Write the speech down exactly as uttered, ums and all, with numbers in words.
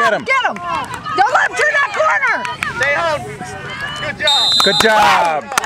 get him. Get him. Don't let him turn that corner. Stay home. Good job. Good job.